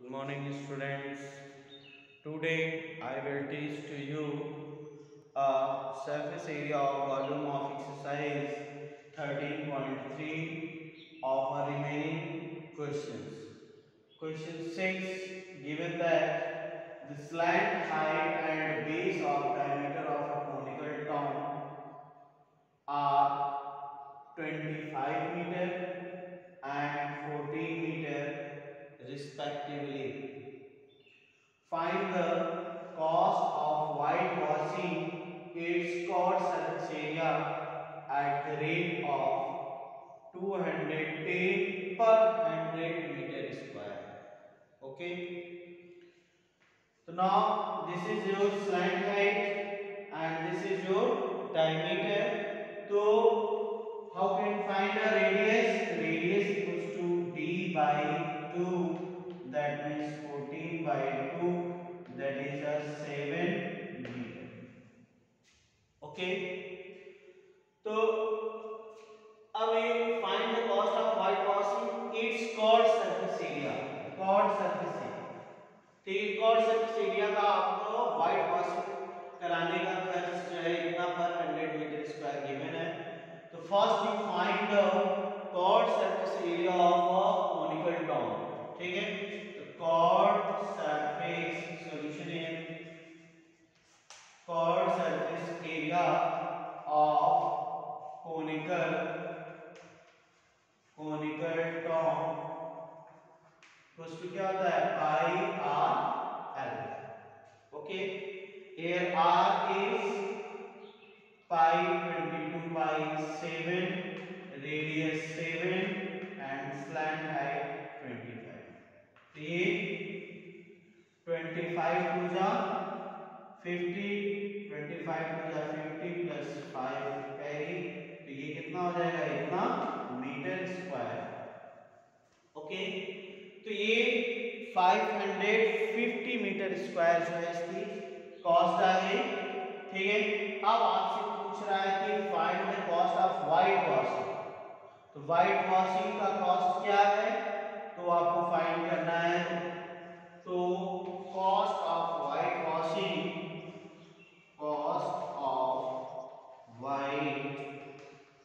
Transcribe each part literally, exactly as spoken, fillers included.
Good morning, students. Today I will teach to you a surface area of volume of exercise thirteen point three of our remaining questions. Question six, given that the slant height and base of diameter of a conical tongue are twenty-five meter and fourteen meter respectively. Find the cost of whitewashing its core surface area at the rate of two hundred ten per one hundred meter square. Okay. So now this is your slant height and this is your diameter. So how can you find the radius? Radius equals to d by two, that means fourteen by two, that is a seven meter. Okay. So अब you find the cost of whitewashing its chord surface area. Chord surface area. ठीक है, chord surface area का आपको white washing कराने का खर्च जो है इतना पर हंड्रेड मीटर स्क्वायर गिवन है. तो first you find the chord surface area of a conical dome. ठीक है, तो chord surface solution है chord surface area of conical conical dome equals to क्या होता है pi R L. Okay, here r is pi twenty-two by seven, radius seven and slant height twenty-five. तो ये twenty-five to the fifty, twenty-five to the fifty plus five carry, तो ये कितना हो जाएगा इतना मीटर स्क्वायर. ओके, तो ये पाँच सौ पचास मीटर स्क्वायर जो है इसकी कॉस्ट आ गई. ठीक है, अब आपसे पूछ रहा है कि find the cost of white washing. तो व्हाइट वॉशिंग का कॉस्ट क्या है, तो आपको फाइंड करना है. तो cost of white washing cost of white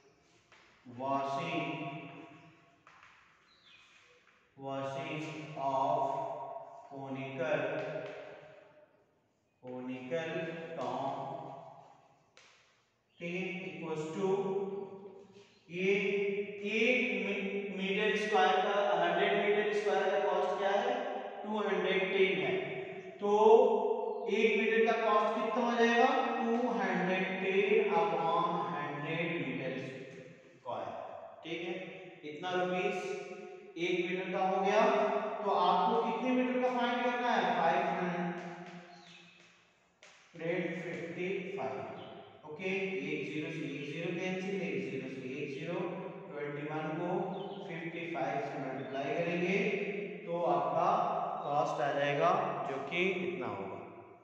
washing washing of conical conical dome, ठीक है, इक्वल्स टू ये एक मीटर स्क्वायर का हंड्रेड मीटर स्क्वायर का कॉस्ट क्या है टू हंड्रेड टेन है. तो एक मीटर का कॉस्ट कितना हो जाएगा two hundred ten upon hundred metre square. ठीक है, इतना रुपीस एक मीटर का हो गया. तो आपको कितने मीटर का फाइंड करना है five hundred fifty five. Okay, एक जीरो से एक जीरो कैंसिल, एक जीरो से एक जीरो, इक्कीस को पचपन से मल्टीप्लाई करेंगे तो आपका कॉस्ट आ जाएगा जो कि इतना होगा.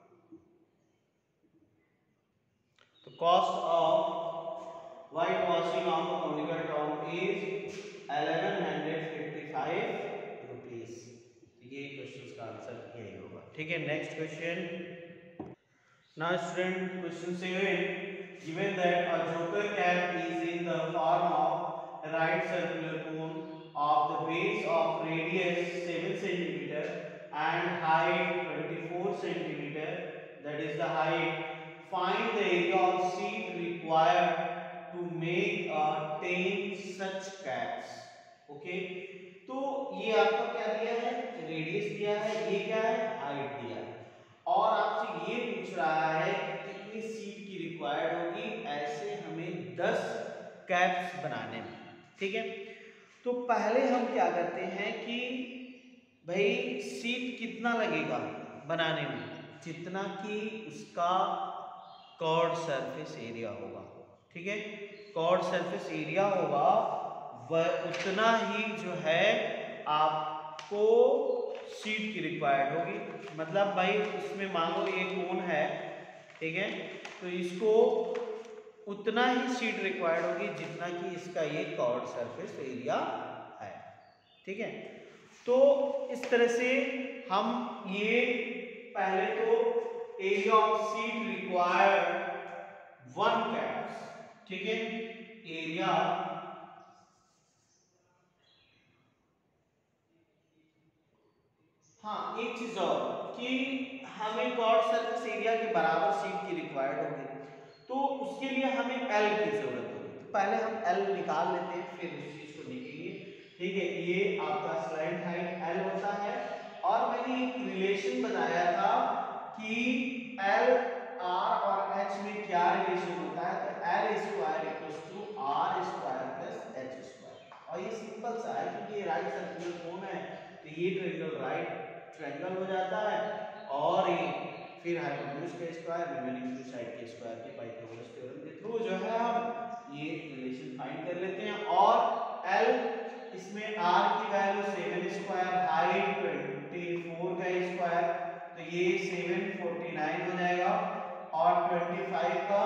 तो cost of white washing of a conical dome is eleven fifty-five rupees. ये क्वेश्चन का आंसर यही होगा. ठीक है, next question. Now student question seven, given that a joker cap is in the form of right circular cone of the base of radius seven centimeter and height twenty-four centimeter, that is the height, find the area of sheet required to make a ten such caps. Okay, तो ये आपको क्या दिया है radius दिया है, ये क्या है हाइट दिया है, और आपसे ये पूछ रहा है कि कितनी सीट की रिक्वायर्ड होगी ऐसे हमें दस कैप्स बनाने में. ठीक है, तो पहले हम क्या करते हैं कि भाई सीट कितना लगेगा बनाने में, जितना कि उसका कॉर्ड सरफेस एरिया होगा. ठीक है, कॉर्ड सरफेस एरिया होगा वह उतना ही जो है आपको शीट की रिक्वायर्ड होगी. मतलब भाई इसमें मान लो ये कोन है, ठीक है, तो इसको उतना ही शीट रिक्वायर्ड होगी जितना कि इसका ये कॉर्ड सरफेस एरिया है. ठीक है, तो इस तरह से हम ये पहले तो area of sheet required one caps, ठीक है, एरिया हाँ एक चीज और कि हमें कॉर्ड सरफेस एरिया के बराबर शीट की रिक्वायर्ड होगी, तो उसके लिए हमें एल की जरूरत होगी। तो पहले हम एल निकाल लेते हैं फिर उस चीज को देखेंगे। ठीक है, ये आपका स्लाइड हाइट एल होता है और मैंने एक रिलेशन बताया था कि एल आर और एच में क्या रिलेशन होता है, तो L square equals to R square plus H square. और ये सिंपल सा है क्योंकि ये राइट सर्कुलर कोन है, तो ये ट्रायंगल राइट ट्रायंगल हो जाता है और ये फिर हाइपोटेन्यूज के स्क्वायर रिमेनिंग टू साइड के स्क्वायर के पाइथागोरस थ्योरम के थ्रू जो है हम ये रिलेशन फाइंड कर लेते हैं। और L इसमें R की value seven square height twenty four का स्क्वायर, तो ये सेवन फोर्टी नाइन हो जाएगा और ट्वेंटी फाइव का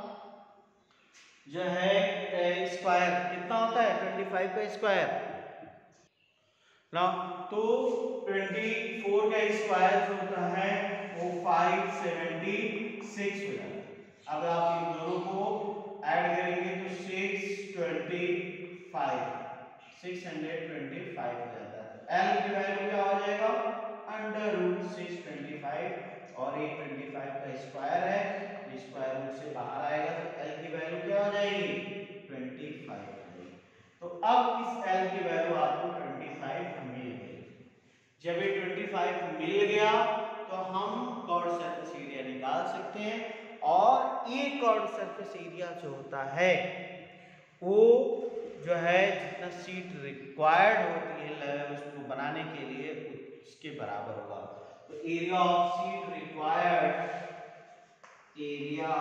जो है स्क्वायर कितना होता है, ट्वेंटी फाइव का स्क्वायर ना, तो चौबीस का स्क्वायर जो होता है वो पाँच सौ छिहत्तर हो जाता है। अब आप इन दोनों को ऐड करेंगे तो छह सौ पच्चीस छह सौ पच्चीस हो जाता है। L की वैल्यू क्या हो जाएगा, अंडर रूट छह सौ पच्चीस और ये पच्चीस का स्क्वायर है, स्क्वायर रूट से बाहर आएगा तो L की वैल्यू क्या हो जाएगी, पच्चीस हो जाएगी। तो अब इस L की वैल्यू आपको पच्चीस मिल गई। जब ये पच्चीस मिल गया तो हम कॉर्ड सरफेस एरिया निकाल सकते हैं और ये कॉर्ड सरफेस एरिया जो होता है वो जो है जितना शीट रिक्वायर्ड होती है उसको बनाने के लिए उसके बराबर होगा। तो area of sheet required, area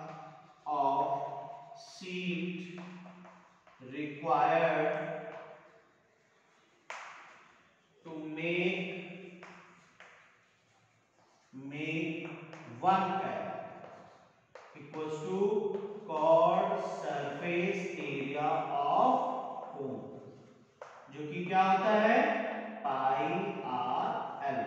of sheet required to make make one cap equals to chord surface area of cone, जो कि क्या होता है पाई आर एल।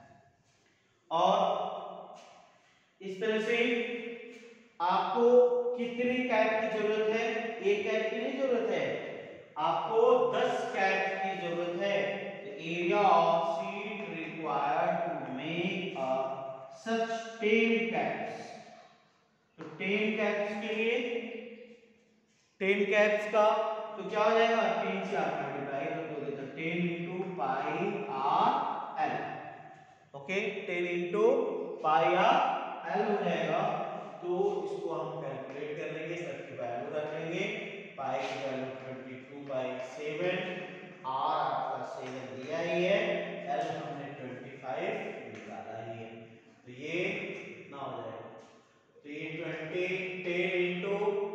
और इस तरह से आपको कितनी कैप की जरूरत है, एक कैप की नहीं जरूरत है, आपको दस कैप की जरूरत है। Area of sheet required to make a such ten caps, तो टेन कैप्स के लिए टेन कैप्स का तो क्या हो जाएगा, टेन से आप मल्टीप्लाई कर दोगे तो ten into pi R L, okay ten into pi R L हो जाएगा। तो इसको हम कैलकुलेट कर लेंगे, सबकी वैल्यू रख लेंगे, पाई की वैल्यू बाईस बाई सेवन, आर आपका सेवन दिया ही है, एल हमने पच्चीस निकाला ही है, तो ये कितना हो जाएगा, तो ये बीस टेन इंटू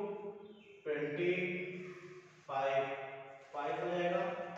पच्चीस फाइव हो जाएगा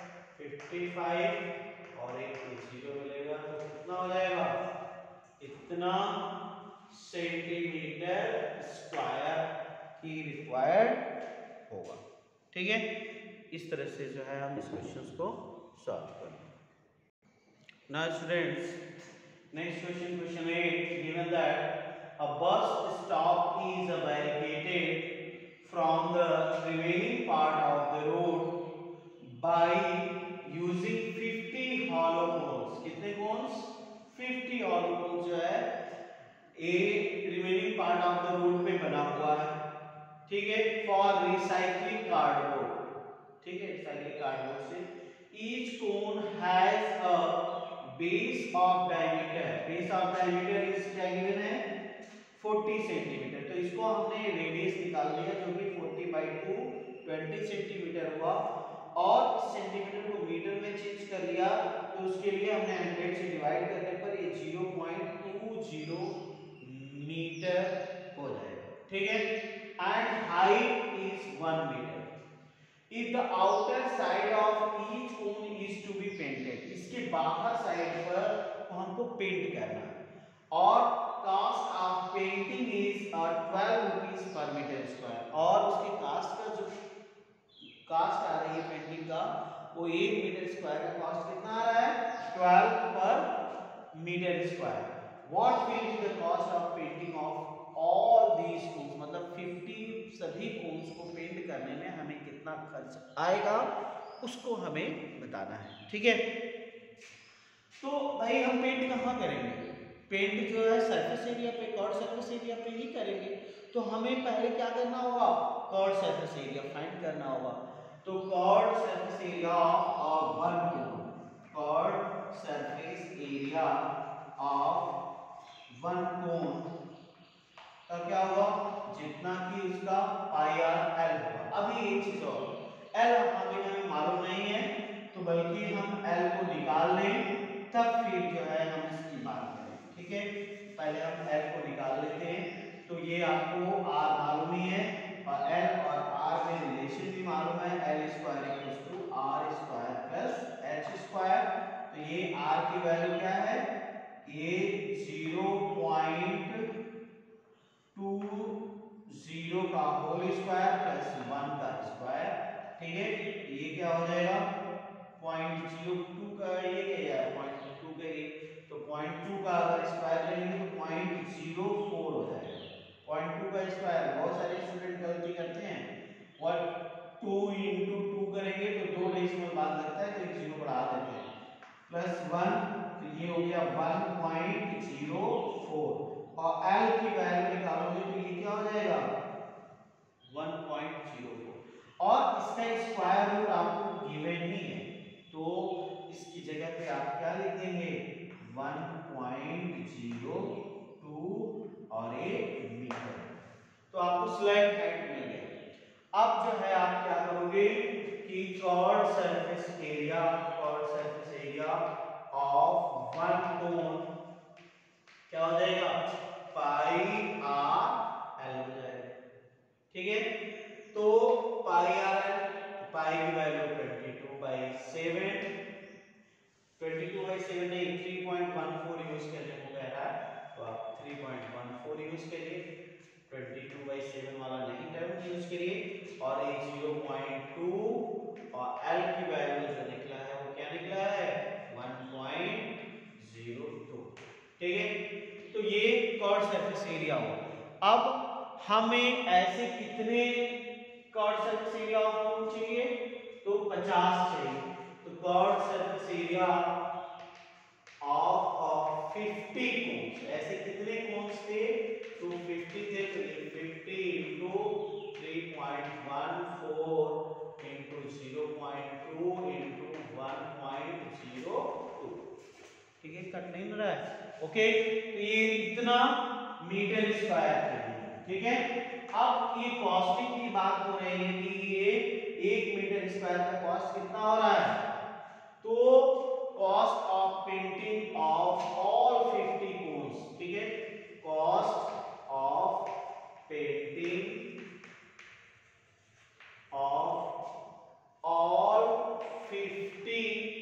पचपन और एक जीरो मिलेगा, तो कितना हो जाएगा, इतना सेंटीमीटर स्क्वायर की रिक्वायर्ड होगा। ठीक है, इस तरह से जो है हम इस क्वेश्चन को सॉल्व करेंगे। Now students, next question, question eight, given that a bus stop is barricaded from the remaining part of the road by using fifty hollow cones। कितने cones, fifty hollow cones जो है a remaining part of the road पे बना हुआ है, ठीक है, for recycling cardboard, ठीक है, रिसाइकलिंग कार्डबोर्ड से each cone has a base of diameter, base of diameter is क्या गिवन है चालीस सेंटीमीटर, तो इसको हमने रेडियस निकाल लिया जो कि चालीस बाई टू बीस सेंटीमीटर हुआ और सेंटीमीटर को मीटर में चेंज कर लिया, तो उसके लिए हमने सौ से डिवाइड करने पर ये zero point two zero metre हो जाएगा। ठीक है, and height is one metre. If the outer side of each cone is to be painted, इसके बाहर साइड पर हमको पेंट करना है और cost of painting is twelve rupees per metre square, और उसके कास्ट का जो कास्ट आ रही है पेंटिंग का वो एक मीटर स्क्वायर का कॉस्ट कितना आ रहा है, twelve per metre square. What will be the cost of painting of all these cones, मतलब पचास सभी कोन्स को पेंट करने में हमें कितना खर्च आएगा उसको हमें बताना है। ठीक है, तो भाई हम पेंट कहाँ करेंगे? पेंट जो है सरफेस एरिया पे, कर्व सरफेस एरिया पे ही करेंगे। तो हमें पहले क्या करना होगा? कर्व सरफेस एरिया फाइंड करना होगा। तो curve surface area of one cone, curve surface area of one cone का क्या होगा? जितना कि उसका पाई आर एल होगा। अभी एक चीज और, एल अभी हमें मालूम नहीं है, तो बल्कि हम एल को निकाल लें तब फिर जो है हम इसकी बात करें। ठीक है, पहले हम एल को निकाल लेते हैं। तो ये आपको आर मालूम ही है और एल और आर में रिलेशन भी मालूम है, L square equals to R square plus H square. तो ये आर की वैल्यू क्या है? ये जीरो पॉइंट टू जीरो का होल स्क्वायर प्लस वन का स्क्वायर। ठीक है, ये क्या हो जाएगा? पॉइंट जीरो टू का ये क्या है? पॉइंट टू का ये, तो पॉइंट टू का अगर स्क्वायर करेंगे तो पॉइंट जीरो फोर हो जाएगा। पॉइंट टू का स्क्वायर, बहुत सारे स्टूडेंट गलती करते हैं, व्हाट टू इंटू टू करेंगे तो दो डेसिमल बाद लगता है तो एक जीरो बढ़ा देते हैं, प्लस वन, तो ये हो गया वन पॉइंट जीरो फोर। और L की वैल्यू निकालोगे तो ये क्या हो जाएगा? One point zero four. और इसका स्क्वायर रूट आपको गिवन ही है, तो इसकी जगह पे आप क्या लिख देंगे? वन पॉइंट जीरो टू और ये मीटर। तो आपको स्लाइड हाइट मिल गया। अब जो है आप क्या करोगे कि curve surface area, curve surface area of one cone क्या हो जाएगा? पाई आर एल हो जाएगा। ठीक है, तो पाई आर एल, पाई की value twenty two by seven, twenty two by seven नहीं three point one four use करने को कह रहा है, तो आप three point one four use करिए, ट्वेंटी टू बाई सेवन वाला नहीं टर्म यूज करिए। और ये जीरो पॉइंट टू और एल की वैल्यू जो निकला है वो क्या निकला है? One point zero two. ठीक है, तो ये कर्व सरफेस एरिया हो। अब हमें ऐसे कितने curve surface area of cone चाहिए? तो पचास चाहिए। तो curve surface area of of fifty cones, ऐसे कितने कोन्स थे? तो फिफ्टी थे, तो ये fifty into three point one four into zero point two into one point zero two. ठीक है, कट नहीं हो रहा है? ओके, तो ये इतना मीटर स्क्वायर है। ठीक है, अब ये कॉस्टिंग की बात हो रही है कि ये एक मीटर स्क्वायर का कॉस्ट कितना हो रहा है? तो cost of painting of all fifty cones, ठीक है, cost of painting of all fifty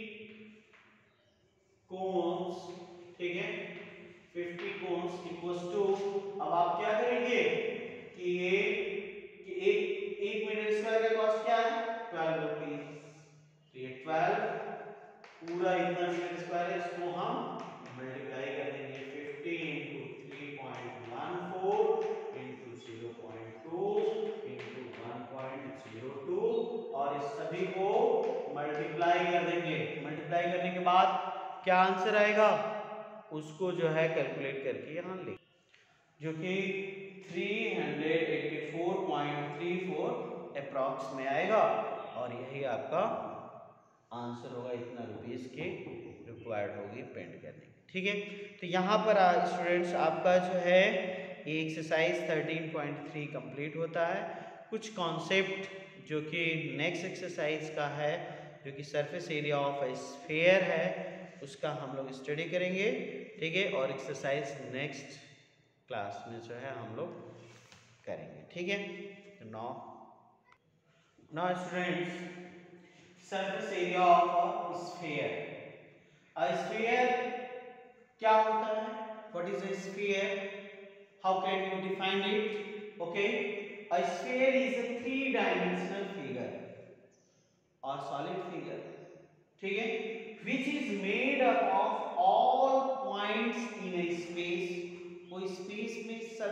cones, ठीक है, फिफ्टी कोन्स इक्वल्स टू, अब आप क्या करेंगे कि ये कि एक एक मीटर स्क्वायर का कॉस्ट क्या है? Twelve rupees. तो ये ट्वेल्व पूरा इतना मीटर स्क्वायर है, इसको हम मल्टीप्लाई कर देंगे fifty into three point one four into zero point two into one point zero two और इस सभी को मल्टीप्लाई कर देंगे। मल्टीप्लाई करने के बाद क्या आंसर आएगा उसको जो है कैलकुलेट करके यहाँ ले, जो कि three eighty four point three four approx में आएगा और यही आपका आंसर होगा, इतना रुपीस की रिक्वायर्ड होगी पेंट करने की। ठीक है, तो यहाँ पर स्टूडेंट्स आपका जो है ये exercise thirteen point three complete होता है। कुछ कॉन्सेप्ट जो कि नेक्स्ट एक्सरसाइज का है, जो कि surface area of a sphere है, उसका हम लोग स्टडी करेंगे। ठीक है, और एक्सरसाइज नेक्स्ट क्लास में जो है हम लोग करेंगे। ठीक है, तो now now students, surface area of a sphere. A sphere क्या होता है? What is a sphere? How can you define it? Okay, a sphere is a three dimensional figure और सॉलिड फिगर, ठीक है, which is made up of all points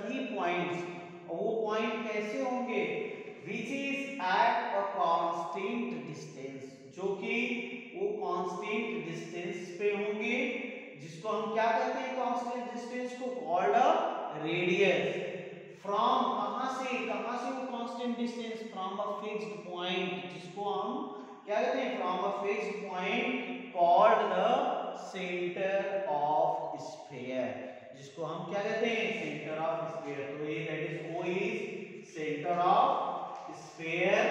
सभी points, वो point कैसे होंगे, which is at a constant distance, जो कि वो कांस्टेंट डिस्टेंस पे होंगे, जिसको हम क्या कहते हैं, कांस्टेंट डिस्टेंस को कॉल्ड अ रेडियस। फ्रॉम कहां से, कहां से वो constant distance, from a fixed point, जिसको हम क्या कहते हैं, from a fixed point called the centre of sphere, जिसको हम क्या कहते हैं, सेंटर ऑफ स्फीयर। तो ये that is O is centre of sphere,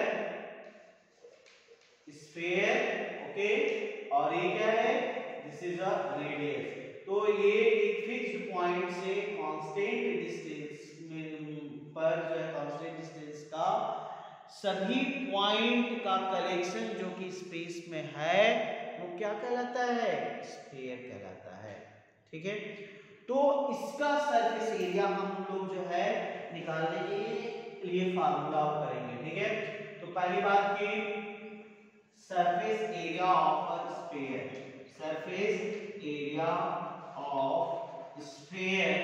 sphere, okay. और ये क्या है, दिस इज अ रेडियस। तो ये एक फिक्स्ड पॉइंट से कांस्टेंट डिस्टेंस पर जो है, कांस्टेंट डिस्टेंस का सभी पॉइंट का कलेक्शन जो कि स्पेस में है, वो क्या कहलाता है, स्फीयर कहलाता है, ठीक है। तो इसका सरफेस एरिया हम लोग जो है निकालने के लिए फार्मूला करेंगे, ठीक है। तो पहली बात की surface area of a sphere, surface area of sphere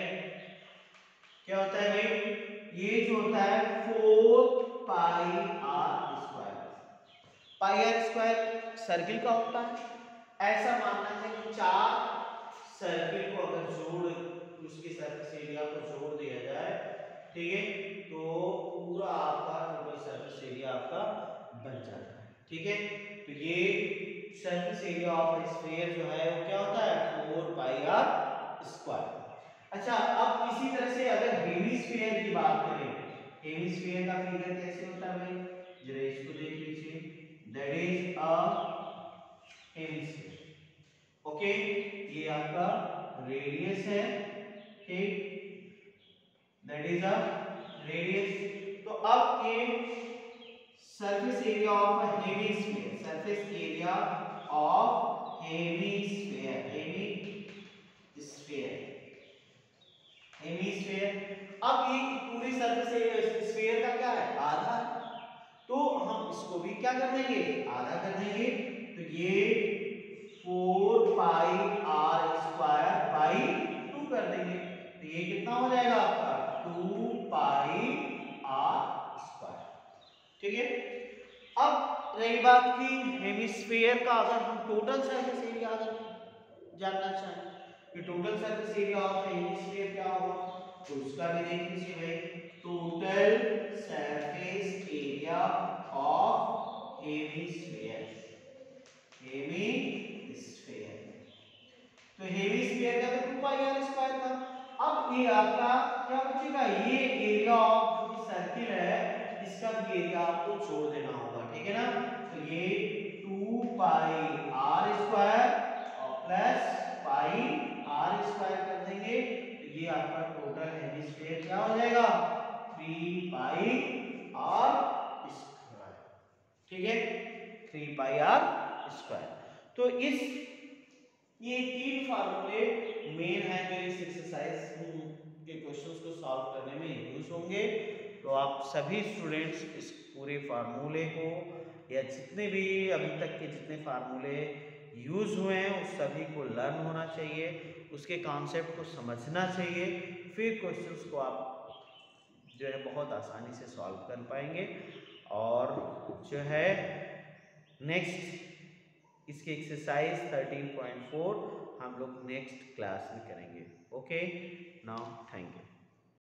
क्या होता है भाई, ये जो होता है four pi r square. Pi r square circle का होता है। ऐसा मानना है कि चार सर्किल को अगर जोड़, उसकी सरफेस एरिया को जोड़ दिया जाए, ठीक है, तो पूरा आपका टोटल सरफेस एरिया आपका बन जाता है, ठीक है। तो ये सरफेस एरिया ऑफ स्फीयर जो है वो क्या होता है, फोर पाई आर स्क्वायर। अच्छा, अब इसी तरह से अगर हेमिस्फीयर की बात करें, हेमिस्फीयर का फिगर कैसे होता है भाई, जरा इसको देख लीजिए, that is a hemisphere, okay. ये आपका रेडियस है, ठीक, दैट इज अ रेडियस। तो अब ये surface area of a hemisphere, surface area of hemisphere, hemisphere, hemisphere. अब ये पूरी सरफेस एरिया स्फीयर का क्या है, आधा, तो हम इसको भी क्या कर देंगे, आधा कर देंगे। तो ये four pi r square by two कर देंगे, तो ये कितना हो जाएगा आपका, टू पाई आर स्क्वायर, ठीक है। अब रही बात की हेमिस्फीयर का, अगर हम टोटल सरफेस एरिया अगर जानना चाहें कि total surface area of hemisphere क्या होगा, तो उसका भी देख लीजिए भाई, total surface area of hemisphere, hemisphere, तो हेमिस्फीयर का तो टू पाई आर स्क्वायर था। अब ये आपका क्या बचेगा, ये एरिया ऑफ जो सर्किल है, इसका भी एरिया आपको जोड़ देना होगा, ठीक है ना। तो ये टू पाई आर स्क्वायर और प्लस पाई आर स्क्वायर कर देंगे, तो ये आपका टोटल हेमिस्फीयर क्या हो जाएगा, थ्री पाई आर स्क्वायर, ठीक है, थ्री पाई आर स्क्वायर। तो इस ये तीन फार्मूले मेन है जो इस एक्सरसाइज के क्वेश्चंस को सॉल्व करने में यूज होंगे। तो आप सभी स्टूडेंट्स इस पूरे फार्मूले को, या जितने भी अभी तक के जितने फार्मूले यूज हुए हैं उस सभी को लर्न होना चाहिए, उसके कॉन्सेप्ट को समझना चाहिए, फिर क्वेश्चंस को आप जो है बहुत आसानी से सॉल्व कर पाएंगे। और जो है नेक्स्ट इसकी एक्सरसाइज थर्टीन पॉइंट फोर हम लोग नेक्स्ट क्लास में करेंगे, ओके। नाउ